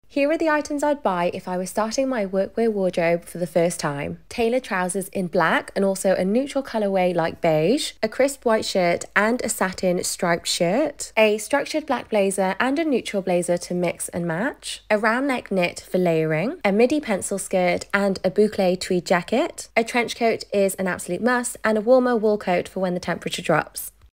Here are the items I'd buy if I was starting my workwear wardrobe for the first time. Tailored trousers in black and also a neutral colourway like beige, a crisp white shirt and a satin striped shirt, a structured black blazer and a neutral blazer to mix and match, a round neck knit for layering, a midi pencil skirt and a boucle tweed jacket. A trench coat is an absolute must and a warmer wool coat for when the temperature drops.